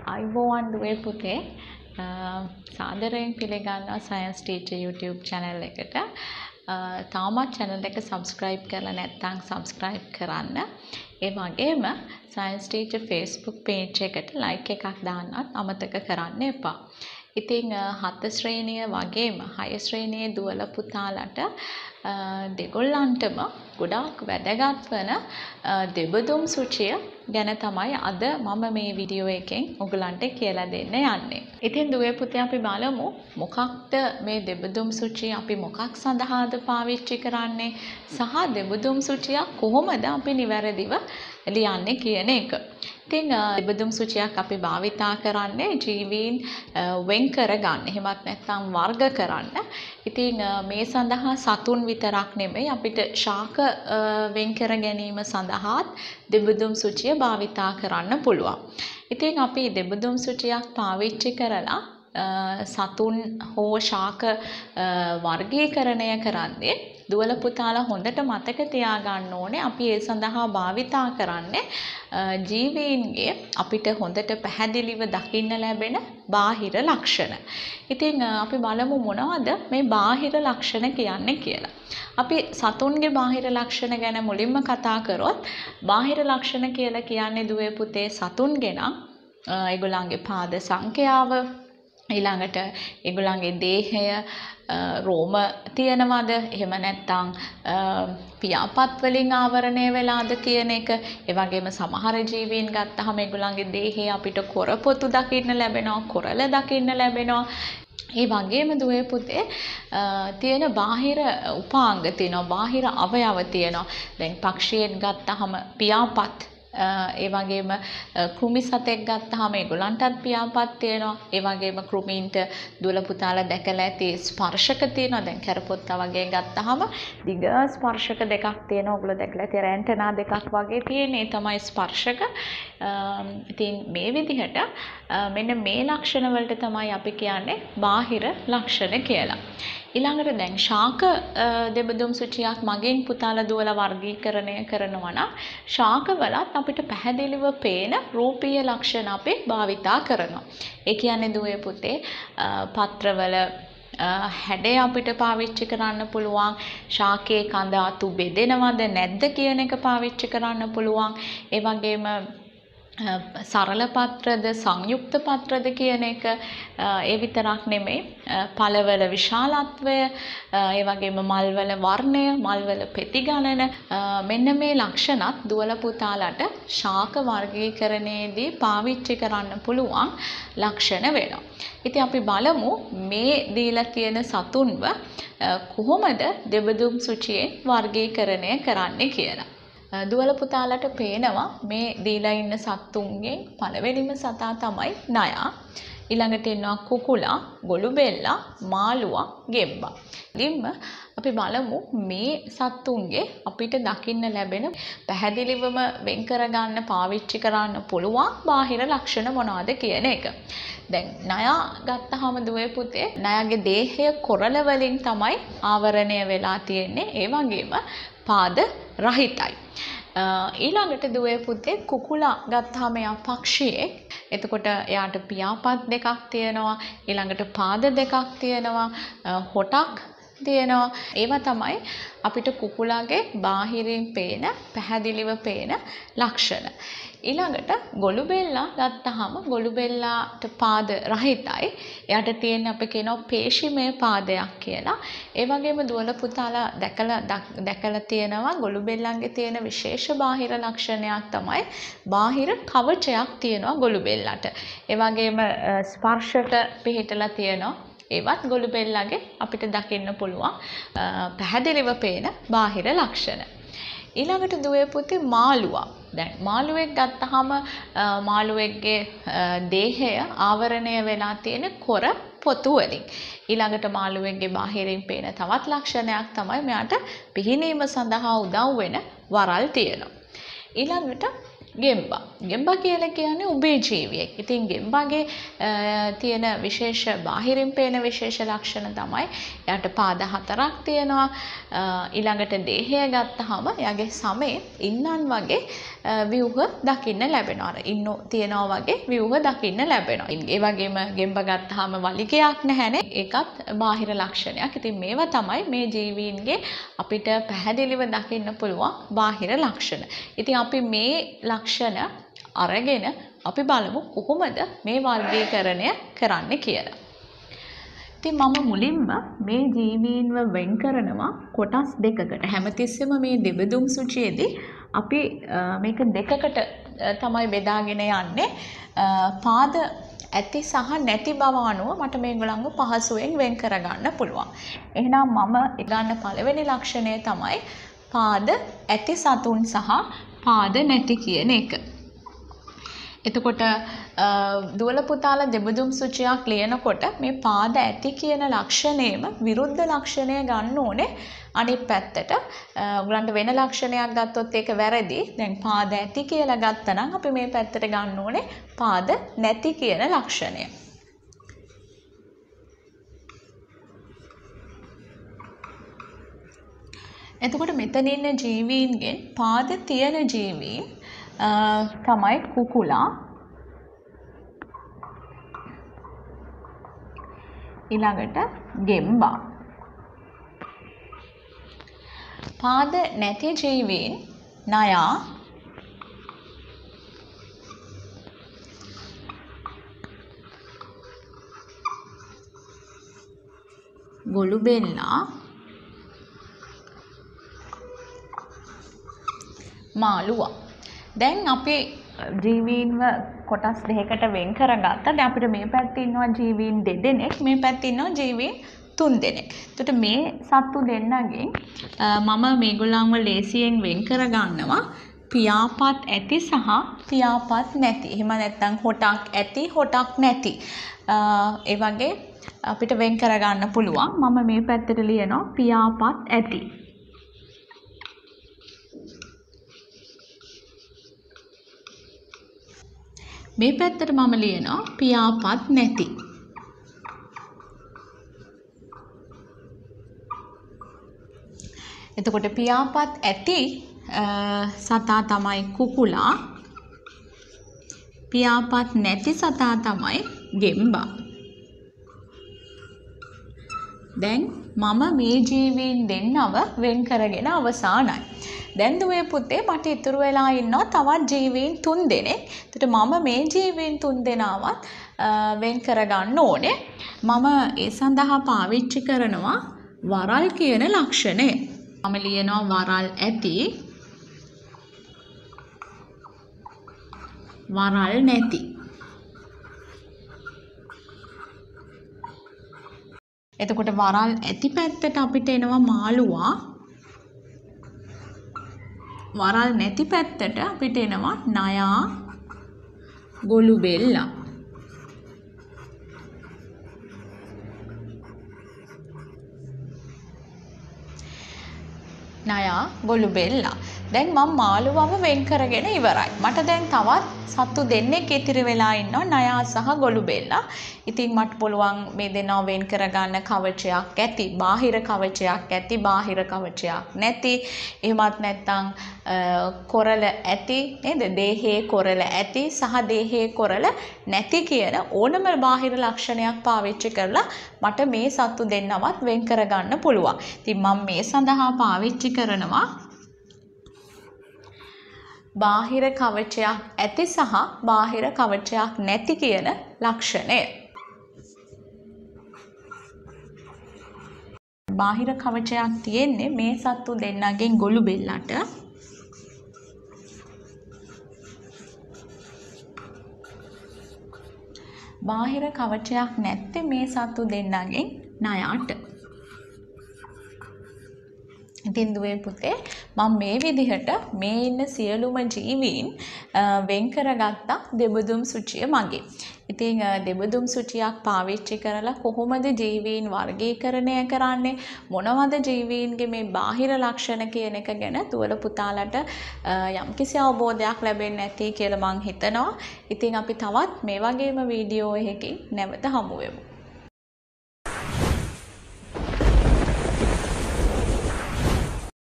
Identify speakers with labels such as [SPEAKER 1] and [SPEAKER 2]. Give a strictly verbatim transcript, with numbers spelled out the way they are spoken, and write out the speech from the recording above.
[SPEAKER 1] අයිබෝවන් දුවේ පුතේ සාදරයෙන් පිළිගන්නවා සයන්ස් ටීචර් YouTube channel එකට. තාමත් channel එක subscribe කරලා නැත්නම් subscribe කරන්න. ඒ වගේම සයන්ස් ටීචර් Facebook page එකට like එකක් දාන්නත් අමතක කරන්න එපා. ඉතින් හත ශ්‍රේණිය වගේම හය ශ්‍රේණියේ දුවල පුතාලට දෙගොල්ලන්ටම ගොඩාක් වැදගත් වන දෙබදුම් සූචිය ගැන තමයි අද මම මේ වීඩියෝ එකෙන් ඔයගලන්ට කියලා දෙන්න යන්නේ. ඉතින් දුවේ පුතේ අපි බලමු මොකක්ද මේ දෙබදුම් සූචිය අපි මොකක් සඳහාද පාවිච්චි කරන්නේ සහ දෙබදුම් සූචිය කොහොමද අපි නිවැරදිව ලියන්නේ කියන එක. ඉතින් දෙබදුම් සූචියක් අපි භාවිතා කරන්නේ ජීවීන් වෙන් කරගන්න. එහෙමත් නැත්නම් වර්ග කරන්න. ඉතින් මේ සඳහා සතුන් විතරක් නෙමෙයි අපිට ශාක වෙන් කර ගැනීම සඳහාත් දෙබදුම් සූචිය භාවිතා කරන්න පුළුවන්. ඉතින් අපි දෙබදුම් සූචියක් පාවිච්චි කරලා සතුන් හෝ ශාක වර්ගීකරණය කරන්නේ දුවල පුතාලා හොඳට මතක තියාගන්න ඕනේ අපි ඒ සඳහා භාවිතා කරන්නේ ජීවීන්ගේ අපිට හොඳට පැහැදිලිව දකින්න ලැබෙන බාහිර ලක්ෂණ. ඉතින් අපි බලමු මොනවද මේ බාහිර ලක්ෂණ කියන්නේ කියලා. අපි සතුන්ගේ බාහිර ලක්ෂණ ගැන මුලින්ම කතා කරොත් බාහිර ලක්ෂණ කියලා කියන්නේ දුවේ පුතේ සතුන්ගේ නම් ඒගොල්ලන්ගේ පාද සංඛ්‍යාව ඊළඟට ඒගොල්ලන්ගේ දේහය රෝම තියනවද එහෙම නැත්නම් පියාපත් වලින් ආවරණය වෙලාද කියන එක. ඒ වගේම සමහර ජීවීන් ගත්තාම ඒගොල්ලන්ගේ දේහයේ අපිට කොරපොතු දකින්න ලැබෙනවා, කොරළ දකින්න ලැබෙනවා. ඒ වගේම දුවේ පුතේ තියෙන බාහිර උපාංග තියෙනවා, බාහිර අවයව තියෙනවා. දැන් පක්ෂියෙක් ගත්තාම පියාපත් ඒ වගේම කෘමි සතෙක් ගත්තාම ඒගොල්ලන්ටත් පියාපත් තියෙනවා. ඒ වගේම කෘමීන්ට දුවල පුතාලා දැකලා ඇති ස්පර්ශක තියෙනවා. දැන් කැරපොත්තා වගේ ගත්තාම දිග ස්පර්ශක දෙකක් තියෙනවා. ඔයගොල්ලෝ දැකලා ඇති ඇන්ටනා දෙකක් වගේ තියෙන. ඒ තමයි ස්පර්ශක. ඉතින් මේ විදිහට මෙන්න මේ ලක්ෂණ වලට තමයි අපි කියන්නේ බාහිර ලක්ෂණ කියලා. ඊළඟට දැන් ශාක දෙබදුම් සූචියක් මගෙන් පුතාලා දුවලා වර්ගීකරණය කරනවා නම් ශාකවලත් අපිට පැහැදිලිව පේන රූපීය ලක්ෂණ අපි භාවිතා කරනවා. ඒ කියන්නේ දුවේ පුතේ පත්‍රවල හැඩය අපිට පාවිච්චි කරන්න පුළුවන්. ශාකයේ කඳ අතු බෙදෙනවද නැද්ද කියන එක පාවිච්චි කරන්න පුළුවන්. ඒ වගේම සරල පත්‍රද සංයුක්ත පත්‍රද කියන එක ඒ විතරක් නෙමෙයි පළවල විශාලත්වය ඒ වගේම මල්වල වර්ණය මල්වල පෙති ගණන මෙන්න මේ ලක්ෂණත් දුවල පුතාලට ශාක වර්ගීකරණයේදී පාවිච්චි කරන්න පුළුවන් ලක්ෂණ වෙනවා. ඉතින් අපි බලමු මේ දීලා තියෙන සතුන්ව කොහොමද දෙබදුම් සූචියෙන් වර්ගීකරණය කරන්නේ කියලා. දුවල පුතාලට පේනවා මේ දීලා ඉන්න සත්තුන්ගෙන් පළවෙනිම සතා තමයි නයා. ඊළඟට එනවා කුකුලා, ගොළුබෙල්ලා, මාළුවා, ගෙම්බා. ඉතින්ම අපි බලමු මේ සත්තුන්ගේ අපිට දකින්න ලැබෙන පැහැදිලිවම වෙන් කරගන්න පාවිච්චි කරන්න පුළුවන් බාහිර ලක්ෂණ මොනවද කියන එක. දැන් නයා ගත්තාම දුවේ පුතේ නයාගේ දේහය කොරළ වලින් තමයි ආවරණය වෙලා තියෙන්නේ. ඒ වගේම පාද රහිතයි. ඊළඟට දුවේ පුතේ කුකුලා ගත්තාම එයා පක්ෂියෙක්. එතකොට එයාට පියාපත් දෙකක් තියෙනවා. ඊළඟට පාද දෙකක් තියෙනවා. හොටක් තියෙනවා. ඒවා තමයි අපිට කුකුලාගේ බාහිරින් පේන පැහැදිලිව පේන ලක්ෂණ. ඊළඟට ගොළුබෙල්ලා ගත්තාම ගොළුබෙල්ලාට පාද රහිතයි. එයාට තියෙන අපි කියනවා පේශිමය පාදයක් කියලා. ඒ වගේම දුවල පුතාලා දැකලා දැකලා තියෙනවා ගොළුබෙල්ලන්ගේ තියෙන විශේෂ බාහිර ලක්ෂණයක් තමයි බාහිර කවචයක් තියෙනවා ගොළුබෙල්ලට. ඒ වගේම ස්පර්ශයට පිහිටලා තියෙනවා. ඒවත් ගොළුබෙල්ලගේ අපිට දකින්න පුළුවන් පැහැදිලිව පේන බාහිර ලක්ෂණ. ඊළඟට දුවේ පුතේ මාළුවා. දැන් මාළුවෙක් ගත්තාම මාළුවෙක්ගේ දේහය ආවරණය වෙලා තියෙන කොර පොතු වලින්. ඊළඟට මාළුවෙක්ගේ බාහිරින් පේන තවත් ලක්ෂණයක් තමයි මෙයාට පිහිනීම සඳහා උදව් වෙන වරල් තියෙනවා. ඊළඟට ගෙම්බා. ගෙම්බා කියලා කියන්නේ උභය ජීවියෙක්. ඉතින් ගෙම්බාගේ තියෙන විශේෂ බාහිරින් පේන විශේෂ ලක්ෂණ තමයි එයාට පාද හතරක් තියෙනවා. ඊළඟට දේහය ගත්තාම එයාගේ සමේ ඉන්නන් වගේ ව්‍යුහ දකින්න ලැබෙනවා. අර ඉන්නු තියනවා වගේ ව්‍යුහ දකින්න ලැබෙනවා. ඒ වගේම ගෙම්බා ගත්තාම වලිගයක් නැහැනේ. ඒකත් බාහිර ලක්ෂණයක්. ඉතින් මේවා තමයි මේ ජීවීන්ගේ අපිට පැහැදිලිව දකින්න පුළුවන් බාහිර ලක්ෂණ. ඉතින් අපි මේ ලක්ෂණ අරගෙන අපි බලමු කොහොමද මේ වර්ගීකරණය කරන්න කියලා. ඉතින් මම මුලින්ම මේ ජීවීන්ව වෙන් කරනවා කොටස් දෙකකට. හැමතිස්සෙම මේ දෙබෙදුම් සූචියේදී අපි මේක දෙකකට තමයි බෙදාගෙන යන්නේ. පාද ඇති සහ නැති බව අනුව මට මේගොල්ලන්ව පහසුවෙන් වෙන් කරගන්න පුළුවන්. එහෙනම් මම ගන්න පළවෙනි ලක්ෂණය තමයි පාද ඇති සතුන් සහ පාද නැති කියන එක. එතකොට දුවල පුතාලා දෙබදුම් සූචියක් ලියනකොට මේ පාද ඇති කියන ලක්ෂණයම විරුද්ධ ලක්ෂණය ගන්න ඕනේ අනිත් පැත්තට. ඔයගලන්ට වෙන ලක්ෂණයක් ගත්තොත් ඒක වැරදි. දැන් පාද ඇති කියලා ගත්තනම් අපි මේ පැත්තට ගන්න ඕනේ පාද නැති කියන ලක්ෂණය. එතකොට මෙතන ඉන්න ජීවීන්ගෙන් පාද තියෙන ජීවීන් තමයි කුකුලා, ඊළඟට ගෙම්බා. පාද නැති ජීවීන් නයා, ගොළුබෙල්ලා, මාළුවා. දැන් අපි ජීවීන්ව කොටස් දෙකකට වෙන් කරගත්තා. දැන් අපිට මේ පැත්තේ ඉන්නවා ජීවීන් දෙදෙනෙක්, මේ පැත්තේ ඉන්නවා ජීවීන් තුන් දෙනෙක්. එතකොට මේ සත්තු දෙන්නගෙන් මම මේගොල්ලන්ව ලේසියෙන් වෙන් කරගන්නවා පියාපත් ඇති සහ පියාපත් නැති. එහෙම නැත්නම් හොටක් ඇති හොටක් නැති. ඒ වගේ අපිට වෙන් කරගන්න පුළුවන්. මම මේ පැත්තට ලියනවා පියාපත් ඇති. මේ පැත්තට මම ලියනවා පියාපත් නැති. එතකොට පියාපත් ඇති සතා තමයි කුකුලා. පියාපත් නැති සතා තමයි ගෙම්බා. දැන් මම මේ ජීවීන් දෙන්නව වෙන් කරගෙන අවසానයි. දැන් දුවේ පුතේ මට ඉතුරු වෙලා ඉන්නවා තවත් ජීවීන් තුන් දෙනෙක්. එතකොට මම මේ ජීවීන් තුන් දෙනාවත් වෙන් කරගන්න ඕනේ. මම ඒ සඳහා පාවිච්චි කරනවා වරල් කියන ලක්ෂණය. මම ලියනවා වරල් ඇති, වරල් නැති. එතකොට වරල් ඇති පැත්තට අපිට එනවා මාළුවා. වරල් නැති පැත්තට අපිට එනවා නයා, ගොළුබෙල්ලා. නයා, ගොළුබෙල්ලා. දැන් මම මාළුවව වෙන් කරගෙන ඉවරයි. මට දැන් තවත් සත්තු දෙන්නෙක් ඉතිරි වෙලා ඉන්නවා නයා සහ ගොළුබෙල්ලා. ඉතින් මට පුළුවන් මේ දෙන්නා වෙන් කරගන්න කවචයක් ඇති, බාහිර කවචයක් ඇති, බාහිර කවචයක් නැති. එහෙමත් නැත්නම් කොරළ ඇති නේද? දේහයේ කොරළ ඇති සහ දේහයේ කොරළ නැති කියන ඕනම බාහිර ලක්ෂණයක් පාවිච්චි කරලා මට මේ සත්තු දෙන්නවත් වෙන් කරගන්න පුළුවන්. ඉතින් මම මේ සඳහා පාවිච්චි කරනවා බාහිර කවචයක් ඇති සහ බාහිර කවචයක් නැති කියන ලක්ෂණය. බාහිර කවචයක් තියෙන්නේ මේ සත්තු දෙන්නගෙන් ගොළුබෙල්ලට. බාහිර කවචයක් නැත්තේ මේ සත්තු දෙන්නගෙන් නයාට. ඉතින් දුවේ පුතේ මම මේ විදිහට මේ ඉන්න සියලුම ජීවීන් වෙන් කරගත්තා දෙබදුම් සුචිය මගින්. ඉතින් දෙබදුම් සුචියක් පාවිච්චි කරලා කොහොමද ජීවීන් වර්ගීකරණය කරන්නේ මොනවද ජීවීන්ගේ මේ බාහිර ලක්ෂණ කියන එක ගැන තුවල පුතාලට යම්කිසි අවබෝධයක් ලැබෙන්න ඇති කියලා මං හිතනවා. ඉතින් අපි තවත් මේ වගේම වීඩියෝ එකකින් නැවත හමු වෙමු.